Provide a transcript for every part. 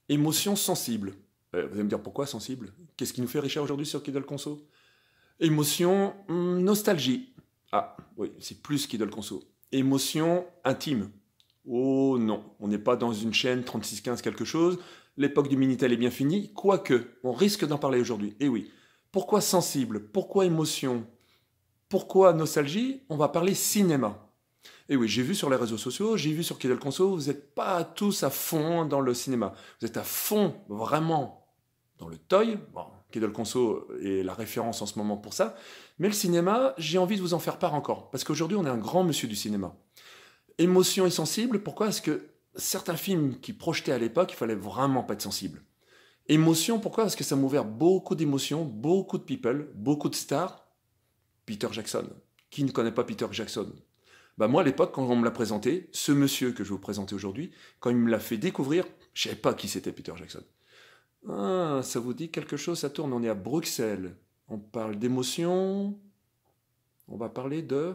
Émotion sensible. Vous allez me dire pourquoi sensible? Qu'est-ce qui nous fait Richard aujourd'hui sur Kidal Conso? Émotion nostalgie. Ah oui, c'est plus Kidal Conso. Émotion intime. Oh non, on n'est pas dans une chaîne 3615 quelque chose. L'époque du Minitel est bien finie, quoique, on risque d'en parler aujourd'hui. Et oui, pourquoi sensible? Pourquoi émotion? Pourquoi nostalgie? On va parler cinéma. Et oui, j'ai vu sur les réseaux sociaux, j'ai vu sur Kidal Conso, vous n'êtes pas tous à fond dans le cinéma. Vous êtes à fond, vraiment, dans le toy. Bon, Kidal Conso est la référence en ce moment pour ça. Mais le cinéma, j'ai envie de vous en faire part encore. Parce qu'aujourd'hui, on est un grand monsieur du cinéma. Émotion et sensible, pourquoi? Parce que certains films qui projetaient à l'époque, il fallait vraiment pas être sensible. Émotion, pourquoi? Parce que ça m'a ouvert beaucoup d'émotions, beaucoup de people, beaucoup de stars. Peter Jackson. Qui ne connaît pas Peter Jackson? Bah moi, à l'époque, quand on me l'a présenté, ce monsieur que je vais vous présenter aujourd'hui, quand il me l'a fait découvrir, je ne savais pas qui c'était Peter Jackson. Ah, ça vous dit quelque chose? Ça tourne, on est à Bruxelles. On parle d'émotion. On va parler de...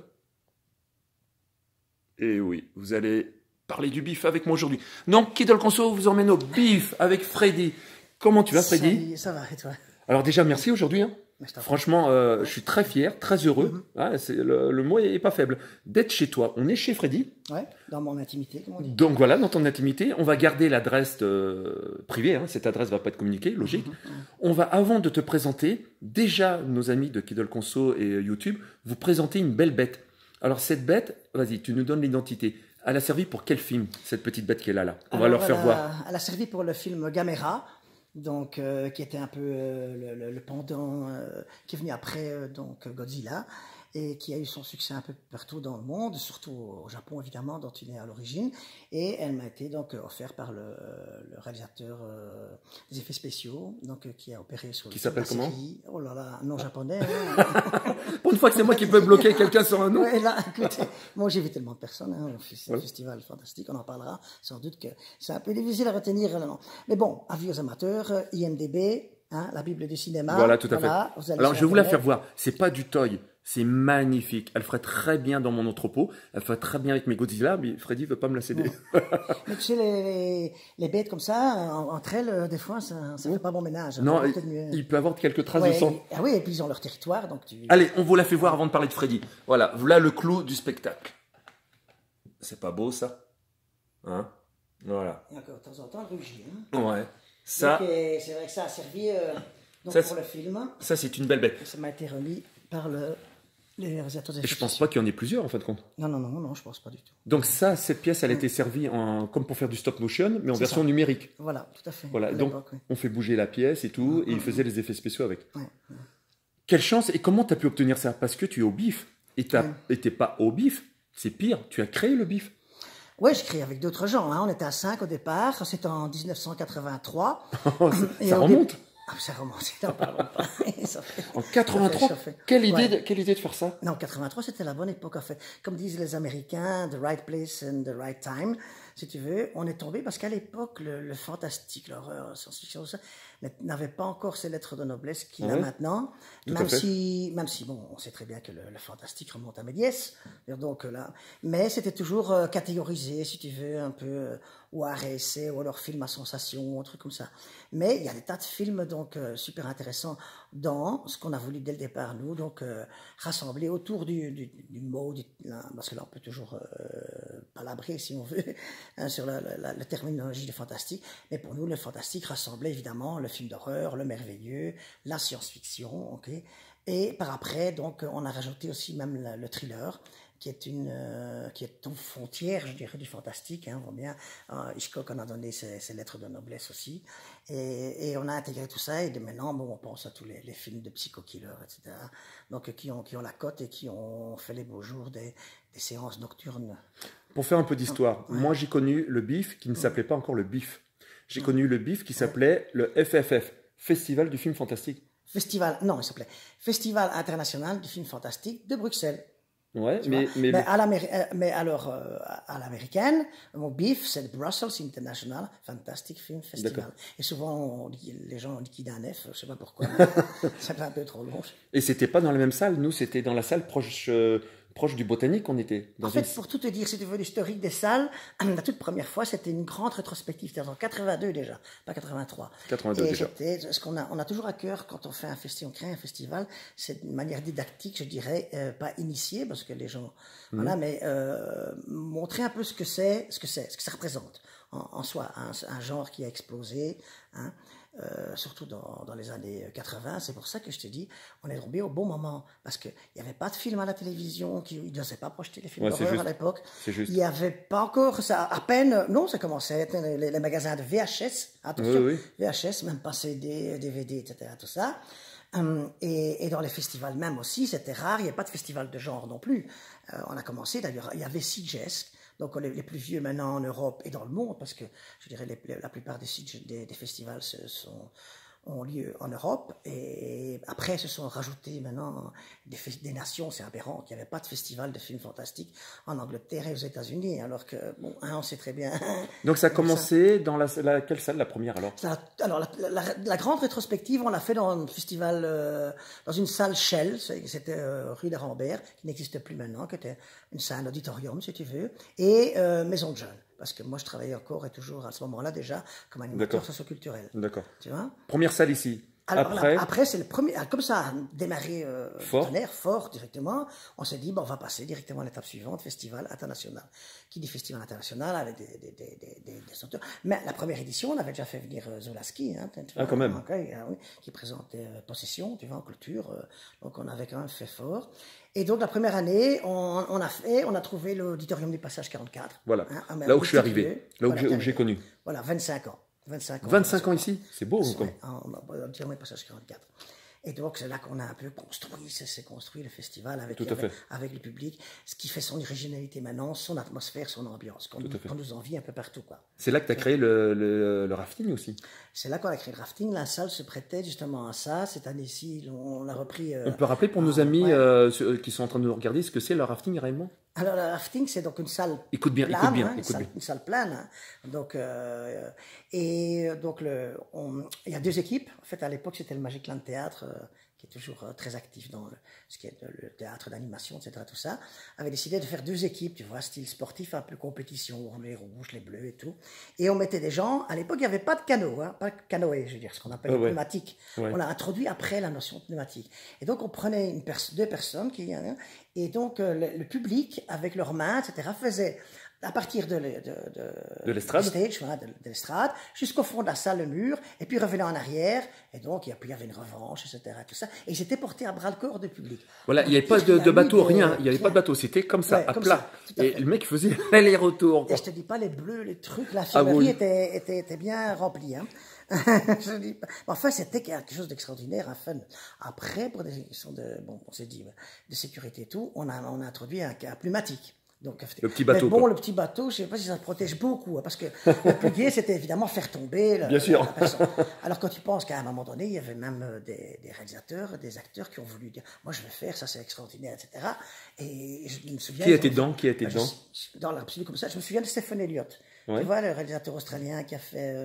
Eh oui, vous allez parler du bif avec moi aujourd'hui. Non, Kidal Conso vous emmène au bif avec Freddy. Comment tu vas, Freddy? Salut, ça va, et toi? Alors déjà, merci aujourd'hui. Hein. Franchement, je suis très fier, très heureux. Le mot est pas faible. D'être chez toi. On est chez Freddy. Ouais, dans mon intimité, comme on dit. Donc voilà, dans ton intimité. On va garder l'adresse privée. Hein. Cette adresse ne va pas être communiquée, logique. On va, avant de te présenter, déjà, nos amis de Kidal Conso et YouTube, vous présenter une belle bête. Alors cette bête, vas-y, tu nous donnes l'identité. Elle a servi pour quel film, cette petite bête qui est là? On va leur faire voir. Elle a servi pour le film Gamera. Donc, qui était un peu le pendant qui est venu après donc Godzilla et qui a eu son succès un peu partout dans le monde, surtout au Japon évidemment, dont il est à l'origine. Et elle m'a été donc offerte par le réalisateur des effets spéciaux, donc qui a opéré sur. Qui s'appelle comment? Oh là là, nom japonais. Hein. Pour une fois que c'est moi qui peux bloquer quelqu'un sur un nom. Ouais, là, écoutez, moi j'ai vu tellement de personnes, hein, c'est un festival fantastique, on en parlera, sans doute que c'est un peu difficile à retenir le nom. Mais bon, avis aux amateurs, IMDb, hein, la Bible du cinéma. Voilà, tout à fait. Alors je vais vous la faire voir, c'est pas du toy, c'est magnifique. Elle ferait très bien dans mon entrepôt, elle ferait très bien avec mes Godzilla, mais Freddy veut pas me la céder. Mais tu sais, les bêtes comme ça, entre elles, des fois, ça fait pas bon ménage. Non, il peut avoir quelques traces de sang. Ah oui, et puis ils ont leur territoire, donc tu... Allez, on vous la fait voir avant de parler de Freddy. Voilà, voilà le clou du spectacle. C'est pas beau ça? Hein? Voilà. Et encore de temps en temps, le rugit. Hein? Ouais. Ça... C'est vrai que ça a servi donc pour le film. Ça, c'est une belle bête. Ça m'a été remis par les réalisateurs des films. Je pense pas qu'il y en ait plusieurs en fin de compte. Non, je pense pas du tout. Donc ça, cette pièce, elle a été servie comme pour faire du stop motion, mais en version numérique. Voilà, tout à fait. Voilà, donc on fait bouger la pièce et tout, et il faisait les effets spéciaux avec. Quelle chance! Et comment tu as pu obtenir ça? Parce que tu es au bif, et tu n'es pas au bif, c'est pire, tu as créé le bif. Oui, je crée avec d'autres gens. Hein. On était à 5 au départ, c'était en 1983. Ça remonte. Ah, ça remonte, n'en parlons pas. En 83, quelle idée de faire ça? Non, 83, c'était la bonne époque en fait. Comme disent les Américains, the right place and the right time. Si tu veux, on est tombé parce qu'à l'époque, le fantastique, l'horreur, la science-fiction, ça n'avait pas encore ces lettres de noblesse qu'il a maintenant. Même si, bon, on sait très bien que le fantastique remonte à Méliès. Donc là, mais c'était toujours catégorisé, si tu veux, un peu ou art et essai, ou alors film à sensation, un truc comme ça. Mais il y a des tas de films donc super intéressants dans ce qu'on a voulu dès le départ, nous, donc rassembler autour du mot, parce que là on peut toujours palabrer si on veut, hein, sur la terminologie du fantastique. Mais pour nous, le fantastique rassemblait évidemment le film d'horreur, le merveilleux, la science-fiction, ok. Et par après, donc, on a rajouté aussi même le thriller, qui est une frontière, je dirais, du fantastique. Hein, on voit bien, Hitchcock en a donné ses lettres de noblesse aussi. Et on a intégré tout ça. Et de maintenant, bon, on pense à tous les films de psycho-killer, etc. Donc, qui ont la cote et qui ont fait les beaux jours des séances nocturnes. Pour faire un peu d'histoire, moi j'ai connu le bif qui ne s'appelait pas encore le bif. J'ai connu le bif qui s'appelait le FFF, Festival du film fantastique. Non, il s'appelait Festival international du film fantastique de Bruxelles. Ouais, mais alors, à l'américaine, mon BIF, c'est le Brussels International Fantastic Film Festival. Et souvent, les gens ont liquidé un F, je ne sais pas pourquoi. Ça fait un peu trop long. Et c'était pas dans la même salle, nous, c'était dans la salle proche proche du Botanique, on était. En fait, pour tout te dire, si tu veux l'historique des salles, la toute première fois, c'était une grande rétrospective. C'était en 82 déjà, pas 83. 82 déjà. Ce qu'on a, on a toujours à cœur quand on fait un festival, on crée un festival, c'est une manière didactique, je dirais, pas initiée, parce que les gens, voilà, mais montrer un peu ce que ça représente en soi, un genre qui a explosé, hein. Surtout dans les années 80, c'est pour ça que je te dis, on est tombé au bon moment, parce qu'il n'y avait pas de film à la télévision, ils n'osaient pas projeter les films d'horreur à l'époque, il n'y avait pas encore, ça, à peine, non, ça commençait, les magasins de VHS, attention, oui. VHS, même pas CD, DVD, etc., tout ça, et dans les festivals même aussi, c'était rare, il n'y a pas de festival de genre non plus, on a commencé, d'ailleurs, il y avait CJS, donc les plus vieux maintenant en Europe et dans le monde, parce que je dirais la plupart des festivals ont lieu en Europe, et après se sont rajoutés maintenant des nations, c'est aberrant, qu'il n'y avait pas de festival de films fantastiques en Angleterre et aux États-Unis, alors que, bon, on sait très bien. Donc ça a commencé dans quelle salle, la première alors? Alors la grande rétrospective, on l'a fait dans un festival, dans une salle Shell, c'était rue d'Arambert, qui n'existe plus maintenant, qui était une salle auditorium, si tu veux, et Maison de Jeunes. Parce que moi, je travaillais encore et toujours à ce moment-là déjà comme animateur socioculturel. D'accord. Tu vois? Première salle ici. Alors, après, c'est le premier. Comme ça a démarré fort directement, on s'est dit, bon, on va passer directement à l'étape suivante, festival international. Qui dit festival international avec des auteurs. Mais la première édition, on avait déjà fait venir Zolaski, hein, quand même. Oui, qui présentait Possession, tu vois, en culture. Donc, on avait quand même fait fort. Et donc, la première année, on a trouvé l'auditorium du Passage 44. Voilà. Hein, là où je suis arrivé, là où j'ai connu. Voilà, 25 ans. 25 ans ici, c'est beau. Ouais, on a Passage 44. Et donc, c'est là qu'on a un peu construit, c'est construit le festival avec le public, ce qui fait son originalité maintenant, son atmosphère, son ambiance, qu'on nous envie un peu partout, quoi. C'est là que tu as créé le rafting aussi. C'est là qu'on a créé le rafting. La salle se prêtait justement à ça. Cette année-ci, on a repris. On peut rappeler pour nos amis qui sont en train de nous regarder ce que c'est le rafting réellement? Alors, le rafting, c'est donc une salle écoute bien. Une salle plane. Hein. Donc, il y a deux équipes. En fait, à l'époque, c'était le Magic Land Théâtre, qui est toujours très actif dans ce qui est le théâtre d'animation, etc. Tout ça, avait décidé de faire deux équipes, tu vois, style sportif, un peu compétition, les rouges, les bleus et tout. Et on mettait des gens. À l'époque, il n'y avait pas de canot, hein, pas de canoë, je veux dire, ce qu'on appelle le pneumatique. Ouais. On a introduit après la notion de pneumatique. Et donc, on prenait deux personnes et donc le public, avec leurs mains, etc., faisait à partir de l'estrade, de l'estrade, jusqu'au fond de la salle, le mur, et puis revenait en arrière, et donc il y avait une revanche, etc. Tout ça, et ils étaient portés à bras le corps du public. Voilà, il n'y avait pas de bateau, rien, il n'y avait pas de bateau, c'était comme ça, à plat. Et le mec faisait l'aller-retour. Et je te dis pas les bleus, les trucs, la filmerie était bien remplie. Hein. Enfin, c'était quelque chose d'extraordinaire, un fun. Après, pour des questions on s'est dit, de sécurité et tout, on a introduit un pneumatique. Donc, le petit bateau. Mais bon, le petit bateau, je ne sais pas si ça protège beaucoup, hein, parce que le plus gai, c'était évidemment faire tomber Bien sûr. la personne. Alors, quand tu penses qu'à un moment donné, il y avait même des réalisateurs, des acteurs qui ont voulu dire, moi, je vais faire, ça c'est extraordinaire, etc. Et je me souviens. Qui était dedans? Dans l'absolu comme ça, je me souviens de Stephen Elliott. Ouais. Tu vois, le réalisateur australien qui a fait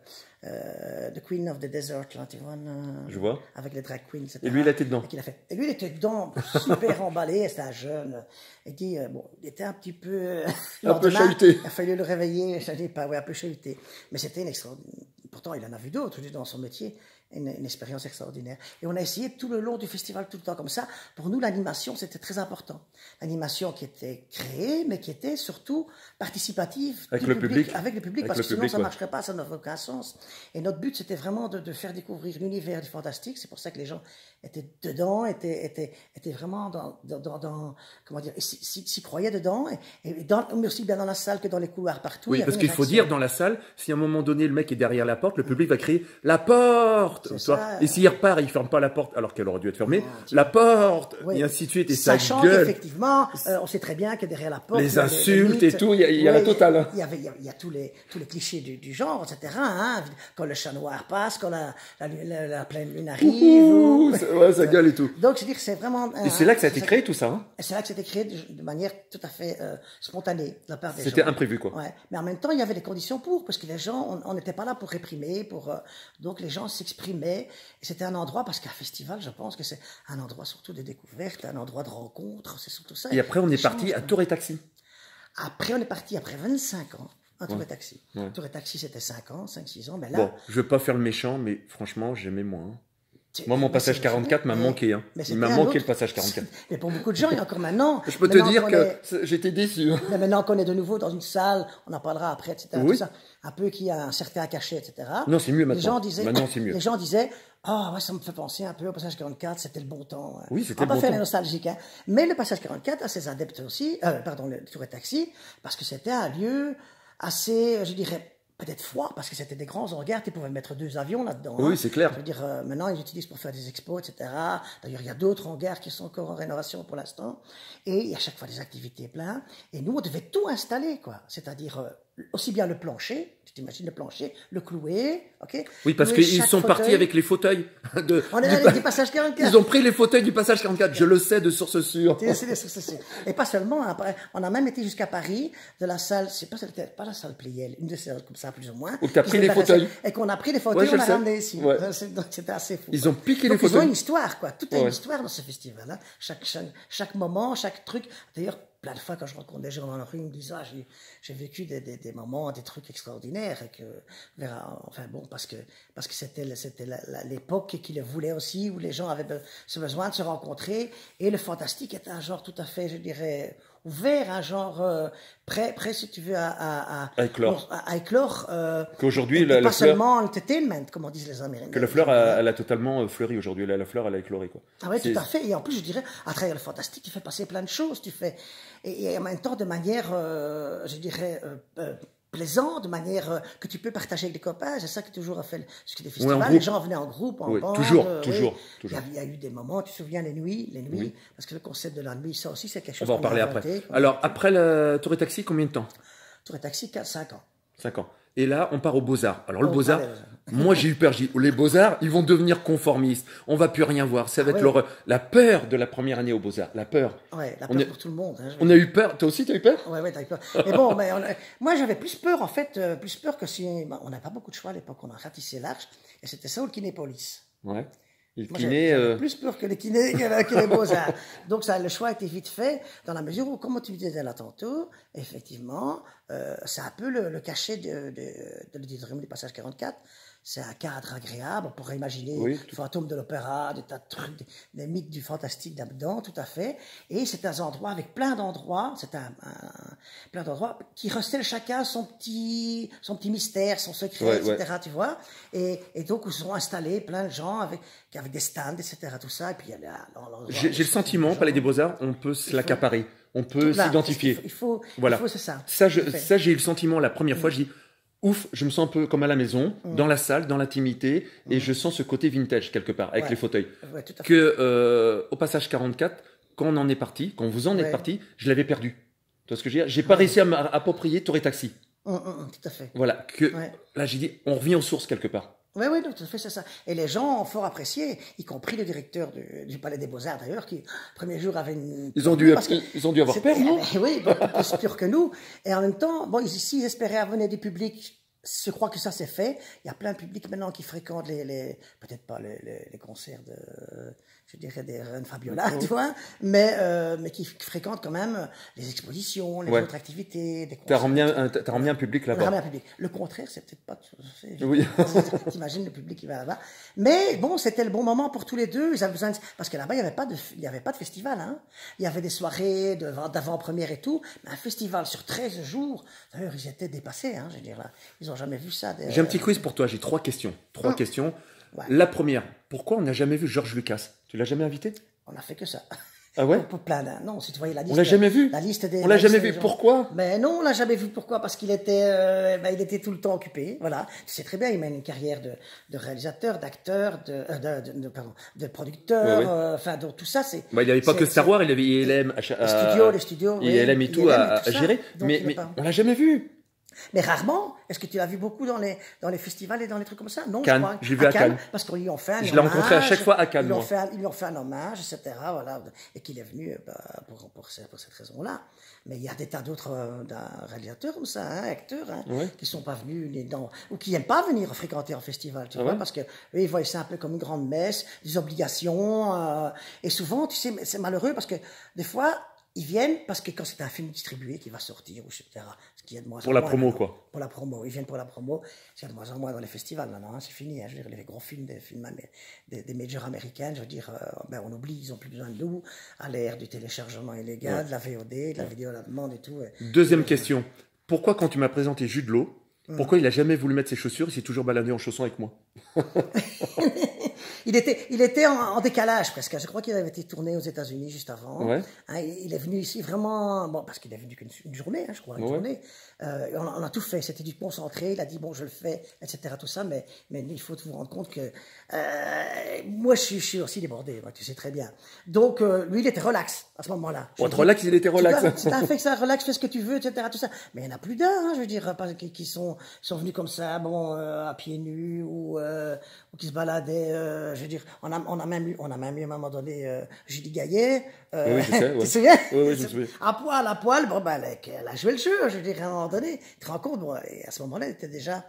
The Queen of the Desert, là, tu vois, je vois. Avec les drag queens, etc. Et lui, il était dedans. Et lui, il était dedans, super emballé, c'était un jeune. Il dit, il était un petit peu... un peu chahuté. Il a fallu le réveiller, je dis pas, un peu chahuté. Mais c'était une extraordinaire... Pourtant, il en a vu d'autres dans son métier. Une expérience extraordinaire. Et on a essayé tout le long du festival, tout le temps comme ça. Pour nous, l'animation, c'était très important. L'animation qui était créée, mais qui était surtout participative. Avec le public. Avec le public, parce que sinon, ça ne marcherait pas, ça n'aurait aucun sens. Et notre but, c'était vraiment de faire découvrir l'univers du fantastique. C'est pour ça que les gens étaient dedans, étaient vraiment comment dire, s'y croyaient dedans, mais aussi bien dans la salle que dans les couloirs, partout. Oui, parce qu'il faut dire, dans la salle, si à un moment donné, le mec est derrière la porte, le public va crier « La porte !» Et s'il repart, il ne ferme pas la porte, alors qu'elle aurait dû être fermée, la porte, et ainsi de suite, et ça gueule. Sachant qu'effectivement, on sait très bien que derrière la porte... Les insultes et tout, il y a la totale. Il y a tous les clichés du genre, etc. Hein, quand le chat noir passe, quand la pleine lune arrive... Ouais, ça gueule et tout. Donc, je veux dire, c'est vraiment... Et c'est là que ça a été créé, tout ça. Hein. C'est là que ça a été créé de manière tout à fait spontanée de la part des gens. C'était imprévu, quoi. Ouais. Mais en même temps, il y avait des conditions pour, parce que les gens, on n'était pas là pour réprimer imprimés. Donc les gens s'exprimaient. Et c'était un endroit, parce qu'un festival, je pense que c'est un endroit surtout de découverte, un endroit de rencontre, c'est surtout ça. Et après, on est parti à Tour et Taxi. Après, on est parti après 25 ans. Un Tour et Taxi. Ouais. Tour et Taxi, c'était 5 ans, 5-6 ans. Mais là, Bon, je veux pas faire le méchant, mais franchement, j'aimais moins. Hein. Moi, mon passage 44 m'a manqué. Hein. Il m'a manqué le passage 44. Mais pour beaucoup de gens, il y a encore maintenant. Je peux te dire que j'étais déçu. Mais maintenant qu'on est de nouveau dans une salle, on en parlera après, etc. Oui. Tout ça, un peu qui a un certain cachet, etc. Non, c'est mieux maintenant. Maintenant, c'est mieux. Les gens disaient, ah, ouais, ça me fait penser un peu au passage 44, c'était le bon temps. Oui, c'était le bon temps. On va pas faire les nostalgiques, hein. Mais le passage 44 a ses adeptes aussi, le Tour et Taxi, parce que c'était un lieu assez, je dirais, peut-être froid, parce que c'était des grands hangars, tu pouvais mettre 2 avions là-dedans. Oui, hein. c'est clair. Je veux dire, maintenant, ils utilisent pour faire des expos, etc. D'ailleurs, il y a d'autres hangars qui sont encore en rénovation pour l'instant. Et il y a à chaque fois des activités pleines. Et nous, on devait tout installer, quoi. C'est-à-dire, aussi bien le plancher, tu t'imagines le plancher, le clouer, ok. Oui, parce qu'ils sont partis avec les fauteuils. On est allé du passage 44. Ils ont pris les fauteuils du passage 44, je le sais de source sûre. Et pas seulement, après, on a même été jusqu'à Paris, de la salle, c'est pas la salle Pleyel, une de celles comme ça, plus ou moins. Où tu as pris les fauteuils. Et qu'on a pris les fauteuils, on a ramené ici. Ouais. Donc c'était assez fou. Ils ont piqué donc, les fauteuils. Ils ont une histoire, quoi. Tout a une histoire dans ce festival. Hein. Chaque moment, chaque truc. D'ailleurs, plein de fois, quand je rencontre des gens dans la rue, ils me disent, j'ai vécu des moments, des trucs extraordinaires, et que, enfin bon, parce que c'était l'époque qui le voulait aussi, où les gens avaient ce besoin de se rencontrer, et le fantastique était un genre tout à fait, je dirais, ouvert, un genre prêt, si tu veux, à éclore. Qu'aujourd'hui, pas seulement entertainment, comme on disent les Américains. Que la fleur, elle a totalement fleuri aujourd'hui. La fleur, elle a écloré, quoi. Ah oui, tout à fait. Et en plus, je dirais, à travers le fantastique, tu fais passer plein de choses. Et en même temps, de manière, je dirais, plaisante, de manière que tu peux partager avec des copains. C'est ça qui toujours a fait ce que des festivals. Les gens venaient en groupe, en bande. Toujours. Il y a eu des moments, tu te souviens, les nuits, parce que le concept de la nuit, ça aussi, c'est quelque chose. On va en parler après. Alors, après le Tour et Taxi, combien de temps? Tour et Taxi, 5 ans. 5 ans. Et là, on part aux Beaux-Arts. Alors, le Beaux-Arts, moi, j'ai eu peur. J'ai dit, les Beaux-Arts, ils vont devenir conformistes. On va plus rien voir. Ça va être l'horreur. La peur de la première année aux Beaux-Arts. La peur. Ouais, la peur pour tout le monde. Hein, on a eu peur. Toi aussi, tu as eu peur? Ouais, t'as eu peur. Mais bon, moi, j'avais plus peur, en fait, plus peur que si. On n'a pas beaucoup de choix à l'époque. On a ratissé l'arche. Et c'était ça ou le Kinépolis. Ouais. Moi, j'avais plus peur que les kinés, que les Beaux-Arts. Donc, le choix a été vite fait, dans la mesure où, comme tu disais là tantôt, effectivement, c'est un peu le cachet de l'auditorium du passage 44. C'est un cadre agréable, on pourrait imaginer le fantôme de l'opéra, des tas de trucs, des mythes du fantastique là-dedans, tout à fait. Et c'est un endroit avec plein d'endroits, plein d'endroits qui recèlent chacun son petit mystère, son secret, etc. Tu vois. Et donc, où sont installés plein de gens avec des stands, etc. Tout ça. Et puis, j'ai le sentiment, Palais des Beaux-Arts, on peut se l'accaparer, on peut s'identifier. Il faut, c'est ça. Ça, j'ai eu le sentiment la première fois, je dis, ouf, je me sens un peu comme à la maison, dans la salle, dans l'intimité, et je sens ce côté vintage quelque part, avec les fauteuils. Ouais, tout à fait. Au passage 44, quand on en est parti, quand vous en êtes parti, je l'avais perdu. Tu vois ce que je veux dire? J'ai pas réussi à m'approprier Tour et Taxi. Tout à fait. Voilà, là j'ai dit, on revient aux sources quelque part. Oui, tout à fait, c'est ça. Et les gens ont fort apprécié, y compris le directeur du Palais des Beaux-Arts d'ailleurs, qui, le premier jour, avait une... Ils ont dû avoir peur, non? Oui, plus pur que nous. Et en même temps, bon, ici, ils espéraient amener du public. Je crois que ça c'est fait. Il y a plein de publics maintenant qui fréquentent peut-être pas les concerts je dirais des Reine Fabiola, tu vois, mais qui fréquentent quand même les expositions, les autres activités. T'as ramené un public là-bas. Ramené un public. Le contraire, c'est peut-être pas tout à fait. Oui. T'imagines le public qui va là-bas. Mais bon, c'était le bon moment pour tous les deux. Ils avaient besoin parce que là-bas, il n'y avait pas de festival, hein. Il y avait des soirées d'avant-première et tout, mais un festival sur 13 jours. D'ailleurs, ils étaient dépassés, hein, je veux dire là. Ils ont jamais vu ça. J'ai un petit quiz pour toi. J'ai 3 questions. 3 questions. Ouais. La première, pourquoi on n'a jamais vu George Lucas? Tu l'as jamais invité? On n'a fait que ça. Ah ouais? Non, si tu voyais la liste. On l'a jamais vu? La liste on l'a jamais vu. Pourquoi? Ben non, on l'a jamais vu. Pourquoi? Parce qu'il était, il était tout le temps occupé. Voilà. Tu sais très bien, il mène une carrière de réalisateur, d'acteur, de producteur. Enfin, donc tout ça, c'est. Il n'avait pas que Star Wars, il avait ILM, les studios. ILM et tout à gérer. Mais on l'a jamais vu. Mais rarement. Est-ce que tu l'as vu beaucoup dans les festivals et dans les trucs comme ça? Non, Cannes, je crois. je l'ai vu à Cannes. Parce qu'ils lui ont fait un hommage. Je l'ai rencontré à chaque fois à Cannes, moi. Ils lui ont fait un hommage, etc. Voilà, et qu'il est venu pour cette raison-là. Mais il y a des tas d'autres réalisateurs comme ça, hein, acteurs, hein, qui sont pas venus ou qui n'aiment pas venir fréquenter un festival, tu vois, parce que eux, ils voient ça un peu comme une grande messe, des obligations, et souvent, tu sais, c'est malheureux parce que des fois, ils viennent parce que quand c'est un film distribué qui va sortir, etc., ce qui est de moins Pour la promo, quoi. Pour la promo, ils viennent pour la promo, c'est de moins en moins dans les festivals maintenant, hein, c'est fini, hein, je veux dire, les gros films, des majors américaines, je veux dire, on oublie, ils n'ont plus besoin de nous, à l'ère du téléchargement illégal, de la VOD, de la vidéo à la demande et tout. Deuxième question, pourquoi quand tu m'as présenté Jude Law, pourquoi il a jamais voulu mettre ses chaussures, il s'est toujours baladé en chaussons avec moi? Il était en décalage presque. Je crois qu'il avait été tourné aux États-Unis juste avant. Ouais. Hein, il est venu ici vraiment, bon, parce qu'il est venu qu'une journée, hein, je crois, une journée. On a tout fait. C'était du concentré. Il a dit bon, je le fais, etc. Tout ça, mais il faut vous rendre compte que moi, je suis aussi débordé. Tu sais très bien. Donc lui, il était relax à ce moment-là. Relax, il était relax. C'est un fait que ça relax, fais ce que tu veux, etc. Tout ça. Mais il y en a plus d'un, hein, je veux dire, qui sont venus comme ça, bon, à pieds nus ou qui se baladaient. Je veux dire, on a même eu à un moment donné Julie Gaillet. Oui, je sais. Tu te souviens? Oui, je me souviens. À poil, bon, ben, elle a joué le jeu, je veux dire, à un moment donné. Tu te rends compte, bon, et à ce moment-là, elle était déjà.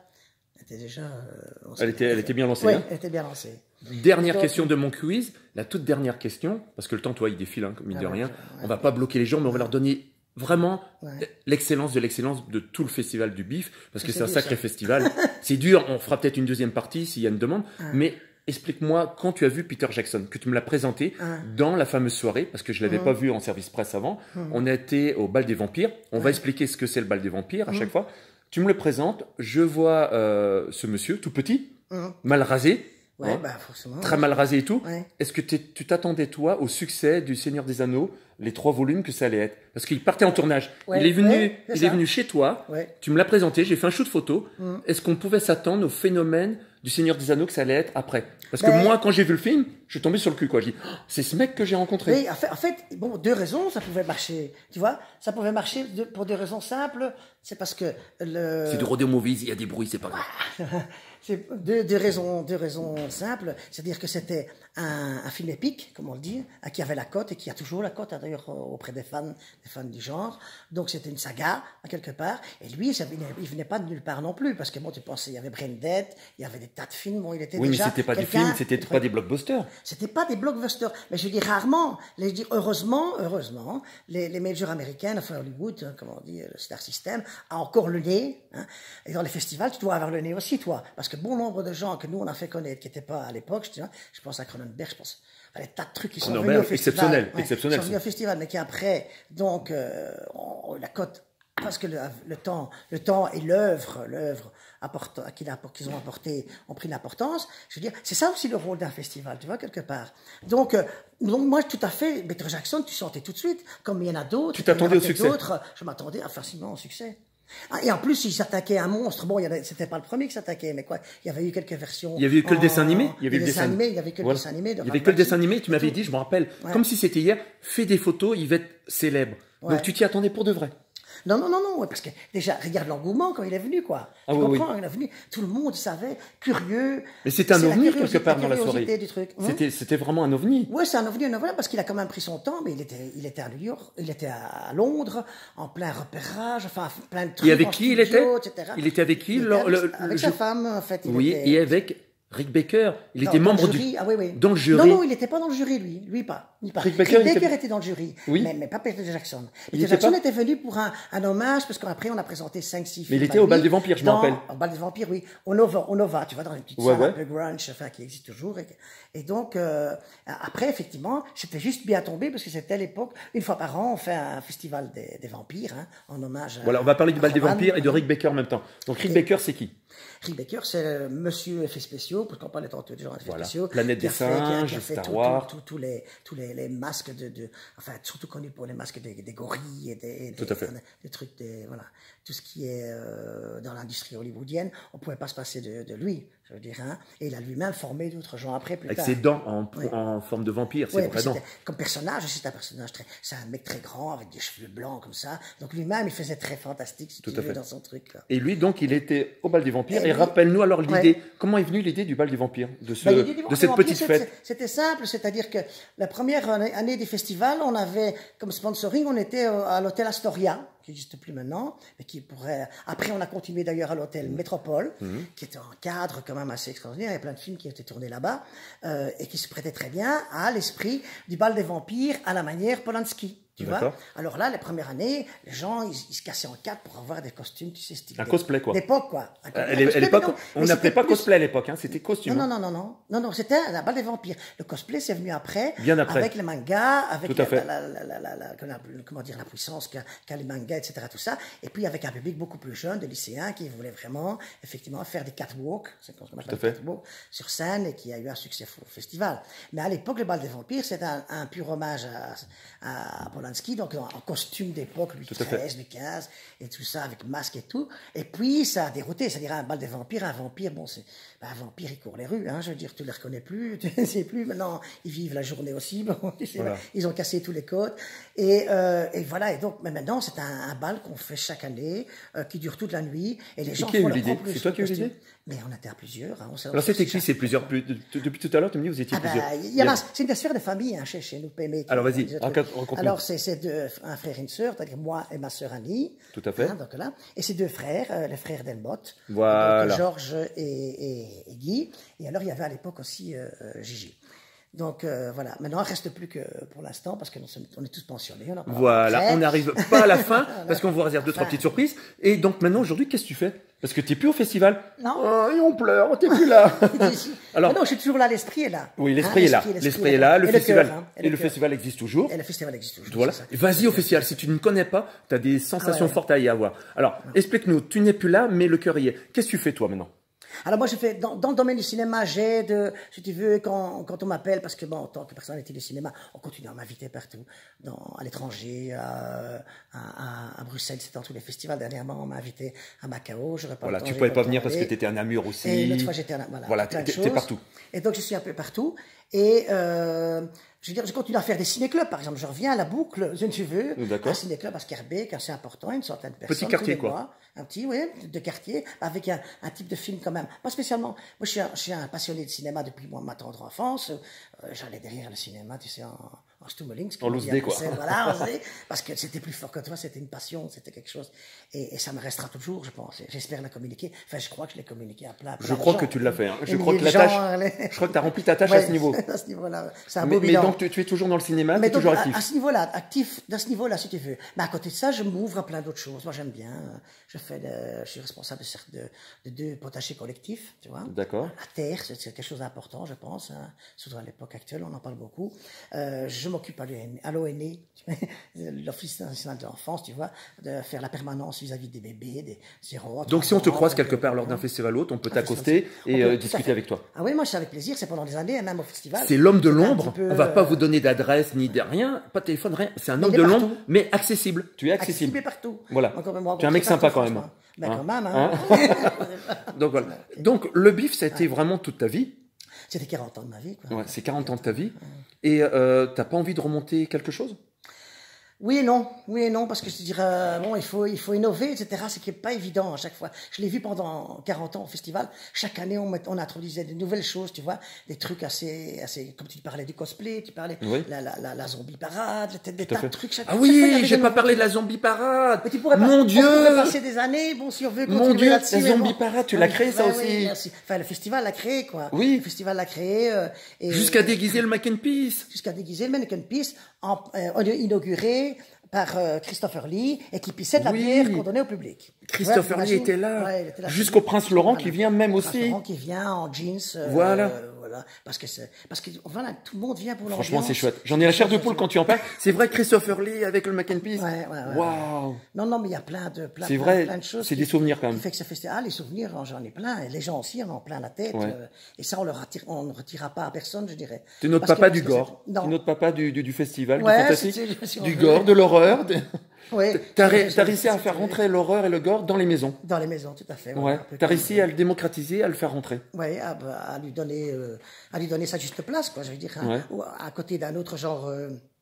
Elle était bien lancée. Oui, hein. elle était bien lancée. Dernière question de mon quiz, la toute dernière question, parce que le temps, toi, il défile, hein, mine de rien. On va pas bloquer les gens, mais on va leur donner vraiment l'excellence de tout le festival du Bif, parce que c'est un sacré festival. C'est dur, on fera peut-être une deuxième partie s'il y a une demande, mais explique-moi quand tu as vu Peter Jackson, que tu me l'as présenté dans la fameuse soirée, parce que je l'avais pas vu en service presse avant. On a été au bal des vampires. On va expliquer ce que c'est le bal des vampires à chaque fois. Tu me le présentes, je vois ce monsieur tout petit, mal rasé. Ouais, bah forcément. Très mal rasé et tout. Ouais. Est-ce que tu t'attendais, toi, au succès du Seigneur des Anneaux, les 3 volumes que ça allait être? Parce qu'il partait en tournage. Ouais, il est venu chez toi. Ouais. Tu me l'as présenté. J'ai fait un shoot photo. Est-ce qu'on pouvait s'attendre au phénomène du Seigneur des Anneaux que ça allait être après? Parce que moi, quand j'ai vu le film, je suis tombé sur le cul, quoi. Je dis, oh, c'est ce mec que j'ai rencontré. Oui, en fait, bon, 2 raisons, ça pouvait marcher. Tu vois, ça pouvait marcher pour 2 raisons simples. C'est parce que C'est du rodeo movies, il y a des bruits, c'est pas grave. C'est deux raisons simples. C'est-à-dire que c'était un film épique, comme on le dit, qui avait la cote et qui a toujours la cote, hein, d'ailleurs, auprès des fans du genre. Donc c'était une saga, à quelque part. Et lui, il venait pas de nulle part non plus, parce que bon, tu pensais, il y avait Braindead, il y avait des tas de films. Bon, il était Oui, déjà mais c'était pas des films, c'était pas des blockbusters. C'était pas des blockbusters. Mais je dis rarement. Heureusement, les majors américaines, enfin Hollywood, hein, comme on dit, le Star System, a encore le nez. Hein. Et dans les festivals, tu dois avoir le nez aussi, toi. Parce que bon nombre de gens que nous, on a fait connaître, qui n'étaient pas à l'époque, je pense à Cronenberg, je pense à des tas de trucs qui sont venus au festival. Exceptionnel. Ils sont venus au festival, mais qui après, donc, la cote, parce que le temps et l'œuvre qu'ils ont apporté ont pris l'importance. Je veux dire, c'est ça aussi le rôle d'un festival, tu vois, quelque part. Donc moi, tout à fait, Peter Jackson, tu sentais tout de suite, comme il y en a d'autres. Tu t'attendais au succès. Je m'attendais facilement au succès. Et en plus, il s'attaquait à un monstre. Bon, c'était pas le premier qui s'attaquait, mais quoi, il y avait eu quelques versions. Il y avait eu que le dessin animé. Il y avait que le dessin animé. Il y avait que le dessin animé. Tu m'avais dit, je me rappelle, comme si c'était hier, fais des photos, il va être célèbre. Donc tu t'y attendais pour de vrai. Non, parce que déjà, regarde l'engouement quand il est venu, quoi. Tu comprends, il est venu, tout le monde savait, curieux. Mais c'était un ovni quelque part dans la soirée. Du truc. C'était vraiment un ovni. Oui, c'est un ovni, parce qu'il a quand même pris son temps, mais il était à New York, il était à Londres, en plein repérage, enfin, plein de trucs. Et avec qui il était? Etc. Il était avec qui? Avec sa femme, en fait. Et avec Rick Baker, il était membre du... Dans le jury. Non, il n'était pas dans le jury, lui pas. Rick Baker était dans le jury, mais pas Peter Jackson. Peter Jackson était venu pour un hommage, parce qu'après on a présenté 5-6 films. Mais il était au bal des vampires, je me rappelle. Au bal des vampires, oui. Au Nova, tu vois, dans une petite salle un peu grunge, enfin, qui existe toujours. Et donc, après, effectivement, c'était juste bien tombé, parce que c'était à l'époque, une fois par an, on fait un festival des vampires, hein, en hommage à... Voilà, on va parler du bal des vampires et de Rick Baker en même temps. Donc Rick Baker, c'est qui? Rick Baker, c'est monsieur effets spéciaux, parce qu'on parlait tantôt des gens d'effets spéciaux. Planète des singes, Star Wars. Tous les masques enfin, surtout connu pour les masques des gorilles et des trucs, voilà. tout ce qui est dans l'industrie hollywoodienne, on ne pouvait pas se passer de lui, je veux dire. Hein. Et il a lui-même formé d'autres gens après, plus avec tard. ses dents en forme de vampire, c'est vrai dents. Comme personnage, c'est un personnage c'est un mec très grand, avec des cheveux blancs comme ça. Donc lui-même, il faisait très fantastique, si tu veux, dans son truc. Là. Et lui, donc, il était au bal des vampires. Et rappelle-nous alors l'idée. Comment est venue l'idée du bal des vampires, de cette petite fête? C'était simple, c'est-à-dire que la première année du festival, on avait comme sponsoring, on était à l'hôtel Astoria, qui n'existe plus maintenant, mais qui pourrait... Après, on a continué d'ailleurs à l'hôtel Métropole, qui était un cadre quand même assez extraordinaire. Il y a plein de films qui ont été tournés là-bas et qui se prêtaient très bien à l'esprit du bal des vampires à la manière Polanski. Tu vois? Alors là, les premières années, les gens, ils se cassaient en quatre pour avoir des costumes, tu sais, style. Un cosplay, quoi. L'époque, quoi. On n'appelait pas cosplay à l'époque, hein, c'était costume. Non, c'était la balle des vampires. Le cosplay, c'est venu après. Bien après. Avec les mangas, avec comment dire, la puissance qu'a les mangas, etc., tout ça. Et puis avec un public beaucoup plus jeune, des lycéens, qui voulaient vraiment, effectivement, faire des catwalks, c'est ce qu'on appelle des catwalks, sur scène, et qui a eu un succès au festival. Mais à l'époque, le bal des vampires, c'était un pur hommage à Polanski, donc en costume d'époque, Louis XIII, Louis XV, et tout ça, avec masque et tout. Et puis, ça a dérouté, c'est-à-dire un bal des vampires, un vampire, bon, un vampire, il court les rues, hein, je veux dire, tu les reconnais plus, tu ne sais plus, maintenant, ils vivent la journée aussi, bon, voilà. Ils ont cassé tous les codes, et voilà, et donc, mais maintenant, c'est un bal qu'on fait chaque année, qui dure toute la nuit, et les gens font leur propre C'est toi qui as eu l'idée? Mais on était à plusieurs. Hein, alors c'était qui? C'est plusieurs. Depuis tout à l'heure, tu me dis vous étiez plusieurs. C'est une sphère de famille hein, chez nous, PME. Alors vas-y, raconte-nous. Alors c'est un frère et une sœur, c'est-à-dire moi et ma sœur Annie. Tout à fait. Hein, donc là, et ces deux frères, les frères Delmotte, voilà. Georges et Guy. Et alors il y avait à l'époque aussi Gigi. Donc voilà, maintenant il ne reste plus que pour l'instant parce qu'on est tous pensionnés. Voilà, on n'arrive pas à la fin parce qu'on vous réserve 2-3 petites surprises. Et donc maintenant aujourd'hui, qu'est-ce que tu fais? Parce que tu n'es plus au festival. Non. Oh, et on pleure, tu n'es plus là. Alors, non, je suis toujours là, l'esprit est là. Oui, l'esprit est là. L'esprit est là, le festival existe toujours. Et le festival existe toujours. Voilà. Vas-y au festival, si tu ne connais pas, tu as des sensations fortes à y avoir. Alors, explique-nous, tu n'es plus là, mais le cœur y est. Qu'est-ce que tu fais toi maintenant? Alors moi, je fais dans le domaine du cinéma, j'aide, si tu veux, quand on m'appelle, parce que bon, en tant que personnalité du cinéma, on continue à m'inviter partout, à l'étranger, à Bruxelles, c'était dans tous les festivals. Dernièrement, on m'a invité à Macao. Voilà, tu pouvais pas venir parce que tu étais à Namur aussi. Et l'autre fois, j'étais voilà, tu es partout. Et donc, je suis un peu partout. Et je veux dire, je continue à faire des ciné-clubs, par exemple. Je reviens à la boucle, je ne suis veux, un ciné-club à Scarbeck, assez important, une centaine de personnes. Petit quartier, quoi. Mois, un petit, oui, de quartier, avec un type de film quand même. Pas spécialement. Moi, je suis un passionné de cinéma depuis ma tendre enfance. J'allais derrière le cinéma, tu sais, en Stummelings. En loose day, quoi. Voilà, parce que c'était plus fort que toi, c'était une passion, c'était quelque chose. Et ça me restera toujours, je pense. J'espère la communiquer. Enfin, je crois que je l'ai communiqué à plein Je crois que tu l'as fait. Hein. Je crois que tu as rempli ta tâche à ce niveau. À ce niveau-là. C'est un beau bilan. Mais donc, tu es toujours dans le cinéma, tu es toujours actif. À ce niveau-là, actif, dans ce niveau-là, si tu veux. Mais à côté de ça, je m'ouvre à plein d'autres choses. Moi, j'aime bien. Je suis responsable de 2 potagers collectifs, tu vois. D'accord. La terre, c'est quelque chose d'important, je pense. Hein. Surtout à l'époque actuelle, on en parle beaucoup. Je m'occupe à l'ONE, l'Office national de l'enfance, tu vois, de faire la permanence vis-à-vis des bébés, des 0. Donc, si on te croise quelque part lors d'un festival autre, on peut t'accoster et discuter avec toi. Ah oui, moi, c'est avec plaisir. C'est pendant des années, même au festival. C'est l'homme de l'ombre. On va pas vous donner d'adresse ni de rien, pas de téléphone, rien. C'est un homme de l'ombre, mais accessible. Tu es accessible. Accessible partout. Voilà. Tu es un mec sympa quand même. Ben quand même, hein. Donc voilà. Donc le bif, ça a été vraiment toute ta vie. C'était 40 ans de ma vie, quoi. Ouais, c'est 40 ans de ta vie. Et t'as pas envie de remonter quelque chose? Oui et non, parce que je te dirais, bon, il faut innover, etc. Ce qui n'est pas évident à chaque fois. Je l'ai vu pendant 40 ans au festival. Chaque année, on introduisait de nouvelles choses, tu vois, des trucs assez, comme tu parlais du cosplay, tu parlais la zombie parade, des tas de trucs. Ah oui, j'ai pas parlé de la zombie parade. Mon Dieu! On pourrait passer des années, bon, si on veut continuer. Mon Dieu, la zombie parade, tu l'as créé ça aussi. Oui, merci. Enfin, le festival l'a créé, quoi. Oui. Le festival l'a créé. Jusqu'à déguiser le Mac and Peace. Jusqu'à déguiser le Mannequin Peace, inauguré par Christopher Lee, et qui pissait de la bière qu'on donnait au public. Christopher Lee était là. Jusqu'au Prince Laurent qui vient même aussi. Prince Laurent qui vient en jeans. Voilà. Parce que voilà, tout le monde vient pour l'ambiance. Franchement, c'est chouette. J'en ai la chair de poule quand tu en parles. C'est vrai, Christopher Lee avec le Mac and Peace. Waouh. Non, mais il y a plein de choses. C'est des souvenirs quand même. Qui fait que ce festival, les souvenirs, j'en ai plein. Et les gens aussi en ont plein la tête. Et ça, on ne retirera pas à personne, je dirais. Tu es notre papa du gore. Tu es notre papa du festival, du fantastique, du gore, de l'horreur. Ouais. T'as réussi à faire rentrer l'horreur et le gore dans les maisons. Dans les maisons, tout à fait. Ouais. T'as réussi à le démocratiser, à le faire rentrer. Oui, à lui donner sa juste place, quoi. Je veux dire, Ouais. ou à côté d'un autre genre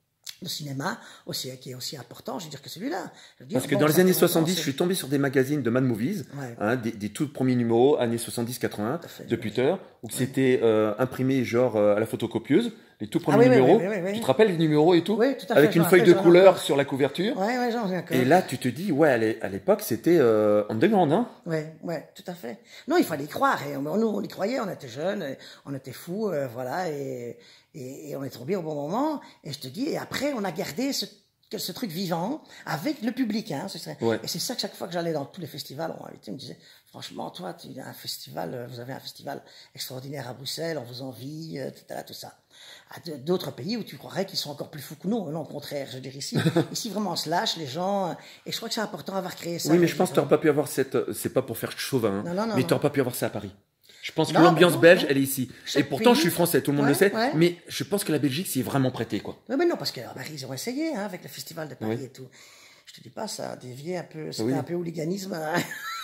de cinéma aussi, qui est aussi important. Je veux dire que celui-là. Je veux dire, Parce que bon, dans les ça années fait longtemps, 70, je suis tombé sur des magazines de Mad Movies, Ouais. hein, des tout premiers numéros, années 70-80, fait, de Puter, où c'était imprimé genre à la photocopieuse, les tout premiers oui, oui, numéros. oui. Tu te rappelles les numéros et tout? Oui, tout à fait, avec je une me feuille de rappelle, couleur encore. sur la couverture. Oui, oui, j'en ai encore. Et là, tu te dis, ouais, à l'époque, c'était underground, hein? Oui, tout à fait. Non, il fallait y croire. Et nous, on y croyait, on était jeunes, on était fous, voilà, et on est tombé au bon moment. Et je te dis, et après, on a gardé ce truc vivant avec le public. Hein, Ouais. Et c'est ça que chaque fois que j'allais dans tous les festivals, on m'invitait, on me disait, franchement, toi, tu as un festival, vous avez un festival extraordinaire à Bruxelles, on vous envie, etc., tout ça. À d'autres pays où tu croirais qu'ils sont encore plus fous que nous. Non, au contraire, je veux dire, ici vraiment on se lâche, les gens, et je crois que c'est important d'avoir créé ça. Oui, mais je pense que tu n'aurais pas pu avoir c'est pas pour faire chauvin, hein, Non, mais tu n'aurais pas pu avoir ça à Paris. Je pense que Non, l'ambiance non, belge, non. elle est ici. Chaque Et pourtant, pays- je suis français, tout le monde le sait, ouais. mais je pense que la Belgique s'y est vraiment prêtée, quoi. Oui, mais non, parce que à Paris, ils ont essayé, hein, avec le festival de Paris Oui. et tout. Je te dis pas, ça a dévié un peu, c'était Oui. un peu hooliganisme. Hein.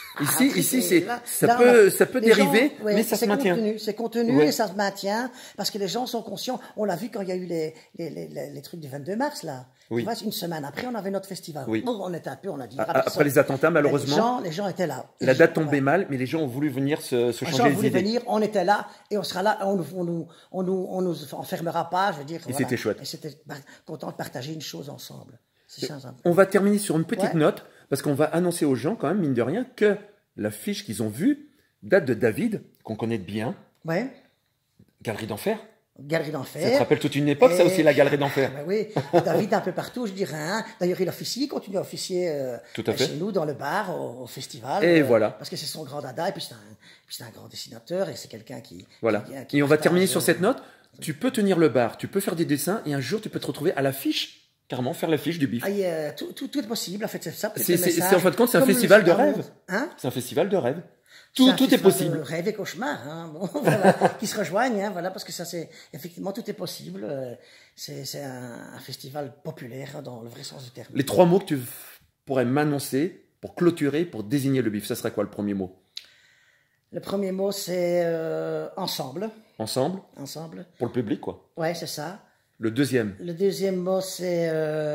Ici, Là, ça peut les dériver, gens, ouais, mais ça se maintient. C'est contenu Ouais. et ça se maintient parce que les gens sont conscients. On l'a vu quand il y a eu les trucs du 22 mars, là. Oui. Tu vois, une semaine après, on avait notre festival. Oui. Bon, on était un peu, on a dit. Après les attentats, malheureusement, Les gens étaient là. la date tombait mal, mais les gens ont voulu venir se Les changer gens les voulaient idées. venir, on était là et on sera là, on nous enfermera pas, je veux dire. Et c'était chouette. Et c'était content de partager une chose ensemble. C'est ça. On va terminer sur une petite Ouais. note, parce qu'on va annoncer aux gens, quand même, mine de rien, que la fiche qu'ils ont vue date de David, qu'on connaît bien, Ouais. Galerie d'Enfer. Galerie Ça d'Enfer. te rappelle toute une époque, ça aussi, la Galerie d'Enfer. Ben oui, David un peu partout, je dirais. Hein. D'ailleurs, il officie, il continue à officier Tout à fait. chez nous, dans le bar, au festival. Et voilà. Parce que c'est son grand dada, et puis c'est un grand dessinateur, et c'est quelqu'un qui... Voilà. qui Et on va partage, terminer sur cette note. Tu peux tenir le bar, tu peux faire des dessins, et un jour, tu peux te retrouver à l'affiche, carrément, faire l'affiche du bif. Ah, tout est possible, en fait, c'est ça. C'est en fin de compte, c'est un festival de rêve. Hein? C'est un festival de rêve. C'est un Tout est festival possible. de rêve et cauchemar, hein. Bon, voilà, qui se rejoignent, hein, voilà, parce que ça, c'est effectivement tout est possible. C'est un festival populaire hein, dans le vrai sens du terme. Les 3 mots que tu pourrais m'annoncer pour clôturer, pour désigner le bif, ça serait quoi le premier mot? Le premier mot, c'est ensemble. Ensemble, Ensemble. pour le public, quoi. Ouais, c'est ça. Le deuxième, Le deuxième mot, c'est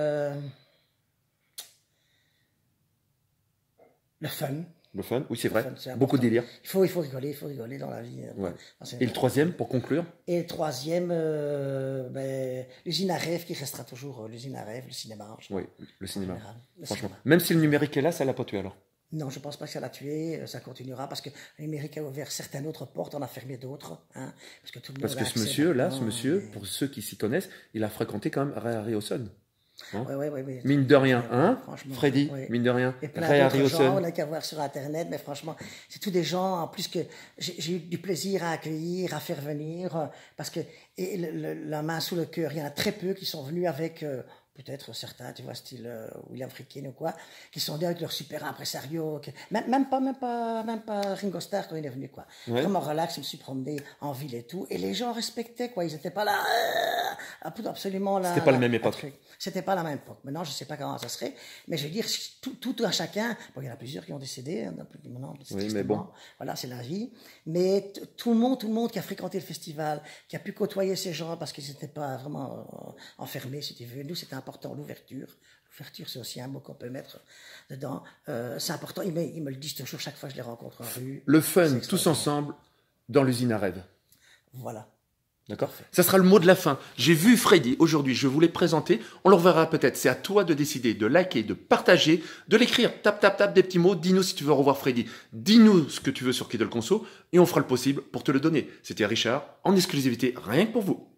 le fun. le fun, oui, c'est vrai. fun, c'est Beaucoup de important. délire. Il faut rigoler dans la vie. Ouais. Dans Et le troisième, pour conclure, Et le troisième, l'usine à rêve qui restera toujours l'usine à rêve, le cinéma. oui, le cinéma. général, le Franchement. cinéma. Même si le numérique est là, ça l'a pas tué alors. Non, je pense pas que ça l'a tué, ça continuera parce que le numérique a ouvert certaines autres portes, on a fermé d'autres. Hein, parce que tout le Parce monde que a ce accès monsieur-là, maintenant, pour ceux qui s'y connaissent, il a fréquenté quand même Ray Harryhausen. Ouais. Mine de rien, hein, Franchement, Freddy, ouais. mine de rien, Et plein Ray d'autres gens, on Harryhausen. n'a qu'à voir sur Internet, mais franchement, c'est tous des gens, en plus que j'ai eu du plaisir à accueillir, à faire venir, parce que et la main sous le cœur, il y en a très peu qui sont venus avec, peut-être certains, tu vois, style William Friedkin ou quoi, qui sont venus avec leur super impresario, même pas Ringo Starr quand il est venu, quoi. Ouais. Vraiment relax, je me suis promené en ville et tout, et les gens respectaient, quoi, ils n'étaient pas là, absolument là. C'était pas la même époque. C'était pas la même époque. Maintenant, je sais pas comment ça serait, mais je veux dire, tout un chacun, bon, il y en a plusieurs qui ont décédé, hein, maintenant, Oui, mais bon. voilà, c'est la vie. Mais tout le monde qui a fréquenté le festival, qui a pu côtoyer ces gens parce qu'ils n'étaient pas vraiment enfermés, si tu veux. Nous, c'était important, l'ouverture. L'ouverture, c'est aussi un mot qu'on peut mettre dedans. C'est important. Ils me le disent toujours chaque fois que je les rencontre en rue. Le fun, C'est tous extraordinaire. ensemble, dans l'usine à rêve. Voilà. D'accord. Ça sera le mot de la fin. J'ai vu Freddy aujourd'hui, je vous l'ai présenté. On le reverra peut-être. C'est à toi de décider, de liker, de partager, de l'écrire. Tape des petits mots. Dis-nous si tu veux revoir Freddy. Dis-nous ce que tu veux sur Kidal Conso et on fera le possible pour te le donner. C'était Richard, en exclusivité, rien que pour vous.